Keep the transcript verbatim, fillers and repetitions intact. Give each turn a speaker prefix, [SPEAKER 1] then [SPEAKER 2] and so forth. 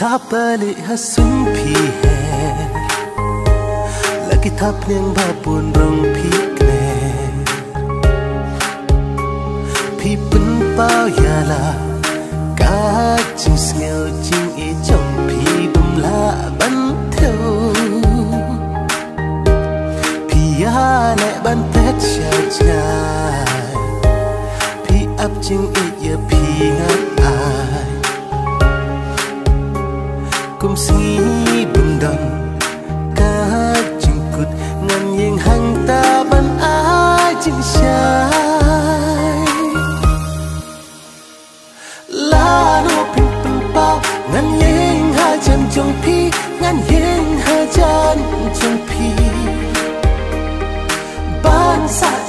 [SPEAKER 1] tháp balik hasun pi he lagi tháp yang babun rong pi kne pi pen pao ya la ka ching sneo ching e chong pi bum la ban theo pi ya le ban tet cha cha pi ap ching e ya pi ngat ai kum singi bum dam ka ching kut ngan yeng hang ta ban ai ching shai la no pin pin pao ngan yeng ha chan chong pi ngan yeng ha chan chong pi ban sa